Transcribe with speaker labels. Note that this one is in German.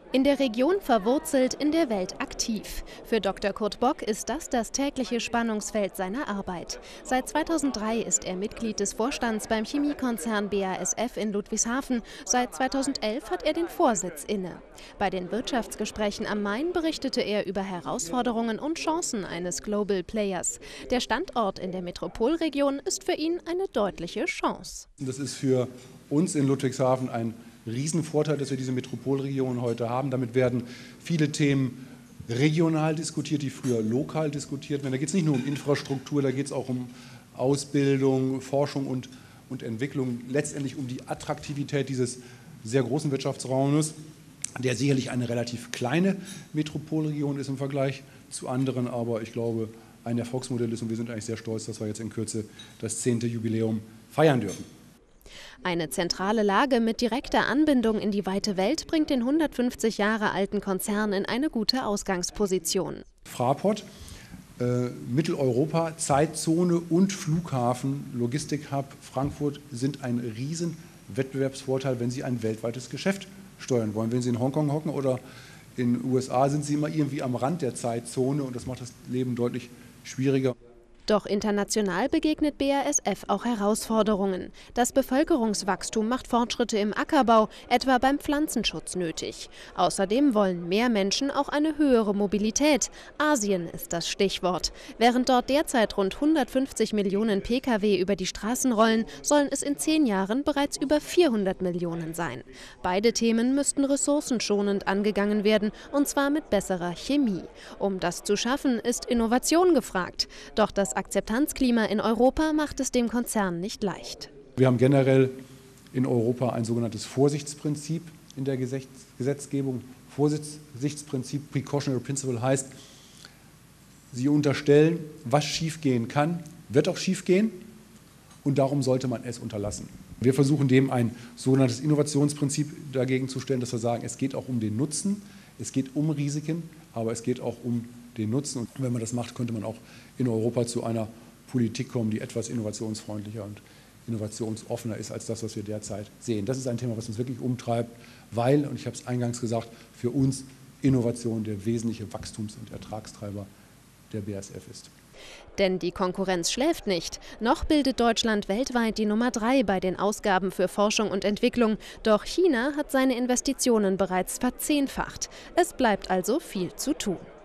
Speaker 1: In der Region verwurzelt, in der Welt aktiv. Für Dr. Kurt Bock ist das tägliche Spannungsfeld seiner Arbeit. Seit 2003 ist er Mitglied des Vorstands beim Chemiekonzern BASF in Ludwigshafen. Seit 2011 hat er den Vorsitz inne. Bei den Wirtschaftsgesprächen am Main berichtete er über Herausforderungen und Chancen eines Global Players. Der Standort in der Metropolregion ist für ihn eine deutliche Chance.
Speaker 2: Das ist für uns in Ludwigshafen ein Riesenvorteil, dass wir diese Metropolregion heute haben. Damit werden viele Themen regional diskutiert, die früher lokal diskutiert werden. Da geht es nicht nur um Infrastruktur, da geht es auch um Ausbildung, Forschung und Entwicklung, letztendlich um die Attraktivität dieses sehr großen Wirtschaftsraumes, der sicherlich eine relativ kleine Metropolregion ist im Vergleich zu anderen, aber ich glaube, ein Erfolgsmodell ist und wir sind eigentlich sehr stolz, dass wir jetzt in Kürze das 10. Jubiläum feiern dürfen.
Speaker 1: Eine zentrale Lage mit direkter Anbindung in die weite Welt bringt den 150 Jahre alten Konzern in eine gute Ausgangsposition.
Speaker 2: Fraport, Mitteleuropa, Zeitzone und Flughafen, Logistikhub Frankfurt sind ein riesen Wettbewerbsvorteil, wenn Sie ein weltweites Geschäft steuern wollen. Wenn Sie in Hongkong hocken oder in den USA, sind Sie immer irgendwie am Rand der Zeitzone und das macht das Leben deutlich schwieriger.
Speaker 1: Doch international begegnet BASF auch Herausforderungen. Das Bevölkerungswachstum macht Fortschritte im Ackerbau, etwa beim Pflanzenschutz, nötig. Außerdem wollen mehr Menschen auch eine höhere Mobilität. Asien ist das Stichwort. Während dort derzeit rund 150 Millionen Pkw über die Straßen rollen, sollen es in 10 Jahren bereits über 400 Millionen sein. Beide Themen müssten ressourcenschonend angegangen werden, und zwar mit besserer Chemie. Um das zu schaffen, ist Innovation gefragt. Doch das Akzeptanzklima in Europa macht es dem Konzern nicht leicht.
Speaker 2: Wir haben generell in Europa ein sogenanntes Vorsichtsprinzip in der Gesetzgebung. Vorsichtsprinzip, Precautionary Principle, heißt, Sie unterstellen, was schiefgehen kann, wird auch schiefgehen und darum sollte man es unterlassen. Wir versuchen dem ein sogenanntes Innovationsprinzip dagegen zu stellen, dass wir sagen, es geht auch um den Nutzen, es geht um Risiken, aber es geht auch um den Nutzen. Und wenn man das macht, könnte man auch in Europa zu einer Politik kommen, die etwas innovationsfreundlicher und innovationsoffener ist als das, was wir derzeit sehen. Das ist ein Thema, was uns wirklich umtreibt, weil, und ich habe es eingangs gesagt, für uns Innovation der wesentliche Wachstums- und Ertragstreiber der BASF ist.
Speaker 1: Denn die Konkurrenz schläft nicht. Noch bildet Deutschland weltweit die Nummer 3 bei den Ausgaben für Forschung und Entwicklung. Doch China hat seine Investitionen bereits verzehnfacht. Es bleibt also viel zu tun.